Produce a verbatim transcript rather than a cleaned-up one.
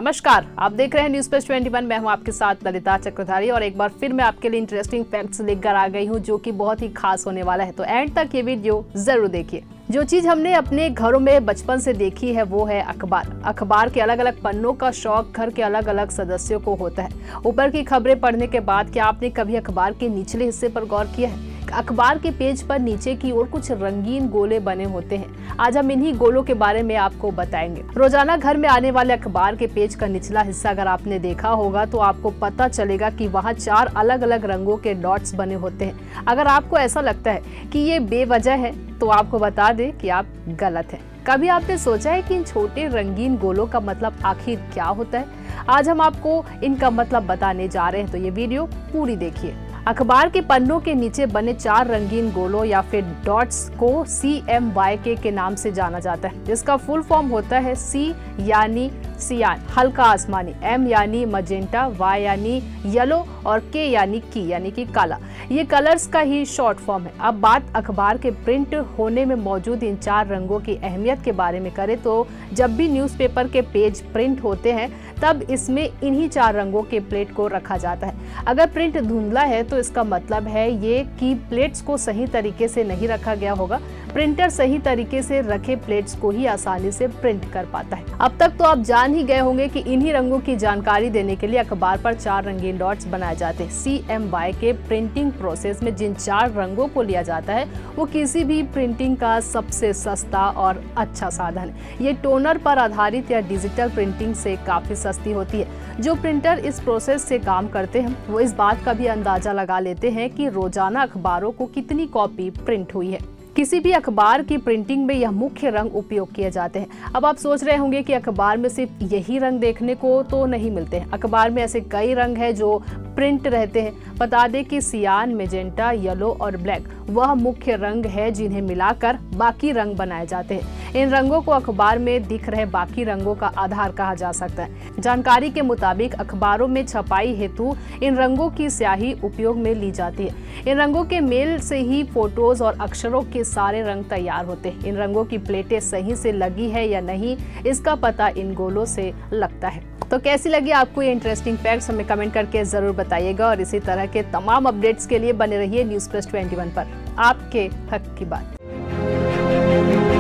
नमस्कार, आप देख रहे हैं न्यूज़ प्लस इक्कीस। मैं हूं आपके साथ ललिता चक्रधारी और एक बार फिर मैं आपके लिए इंटरेस्टिंग फैक्ट्स लेकर आ गई हूं जो कि बहुत ही खास होने वाला है। तो एंड तक ये वीडियो जरूर देखिए। जो चीज हमने अपने घरों में बचपन से देखी है वो है अखबार। अखबार के अलग अलग पन्नों का शौक घर के अलग अलग सदस्यों को होता है। ऊपर की खबरें पढ़ने के बाद क्या आपने कभी अखबार के निचले हिस्से पर गौर किया है? अखबार के पेज पर नीचे की ओर कुछ रंगीन गोले बने होते हैं। आज हम इन्हीं गोलों के बारे में आपको बताएंगे। रोजाना घर में आने वाले अखबार के पेज का निचला हिस्सा अगर आपने देखा होगा तो आपको पता चलेगा कि वहाँ चार अलग अलग रंगों के डॉट्स बने होते हैं। अगर आपको ऐसा लगता है कि ये बेवजह है तो आपको बता दें कि आप गलत हैं। कभी आपने सोचा है कि इन छोटे रंगीन गोलों का मतलब आखिर क्या होता है? आज हम आपको इनका मतलब बताने जा रहे हैं, तो ये वीडियो पूरी देखिए। अखबार के पन्नों के नीचे बने चार रंगीन गोलों या फिर डॉट्स को सी एम वाई के के नाम से जाना जाता है, जिसका फुल फॉर्म होता है सी यानी सियान हल्का आसमानी, एम यानी मजेंटा, वाई यानी येलो और के यानी की यानी कि काला। ये कलर्स का ही शॉर्ट फॉर्म है। अब बात अखबार के प्रिंट होने में मौजूद इन चार रंगों की अहमियत के बारे में करें तो जब भी न्यूज़पेपर के पेज प्रिंट होते हैं तब इसमें इन्हीं चार रंगों के प्लेट को रखा जाता है। अगर प्रिंट धुंधला है तो इसका मतलब है ये कि प्लेट्स को सही तरीके से नहीं रखा गया होगा। प्रिंटर सही तरीके से रखे प्लेट्स को ही आसानी से प्रिंट कर पाता है। अब तक तो आप जान ही गए होंगे कि इन्हीं रंगों की जानकारी देने के लिए अखबार पर चार रंगीन डॉट्स बनाए जाते हैं। सी एम वाई के प्रिंटिंग प्रोसेस में जिन चार रंगों को लिया जाता है वो किसी भी प्रिंटिंग का सबसे सस्ता और अच्छा साधन है। ये टोनर पर आधारित या डिजिटल प्रिंटिंग से काफी सस्ती होती है। जो प्रिंटर इस प्रोसेस से काम करते हैं वो इस बात का भी अंदाजा लगा लेते हैं कि रोजाना अखबारों को कितनी कॉपी प्रिंट हुई है। किसी भी अखबार की प्रिंटिंग में यह मुख्य रंग उपयोग किए जाते हैं। अब आप सोच रहे होंगे कि अखबार में सिर्फ यही रंग देखने को तो नहीं मिलते हैं। अखबार में ऐसे कई रंग हैं जो प्रिंट रहते हैं। बता दें कि सियान, मेजेंटा, येलो और ब्लैक वह मुख्य रंग है जिन्हें मिलाकर बाकी रंग बनाए जाते हैं। इन रंगों को अखबार में दिख रहे बाकी रंगों का आधार कहा जा सकता है। जानकारी के मुताबिक अखबारों में छपाई हेतु इन रंगों की स्याही उपयोग में ली जाती है। इन रंगों के मेल से ही फोटोज और अक्षरों के सारे रंग तैयार होते हैं। इन रंगों की प्लेटें सही से लगी है या नहीं इसका पता इन गोलों से लगता है। तो कैसी लगी आपको ये इंटरेस्टिंग फैक्ट्स हमें कमेंट करके जरूर बताइएगा और इसी तरह के तमाम अपडेट्स के लिए बने रहिए न्यूज़ प्लस इक्कीस पर। आपके हक की बात।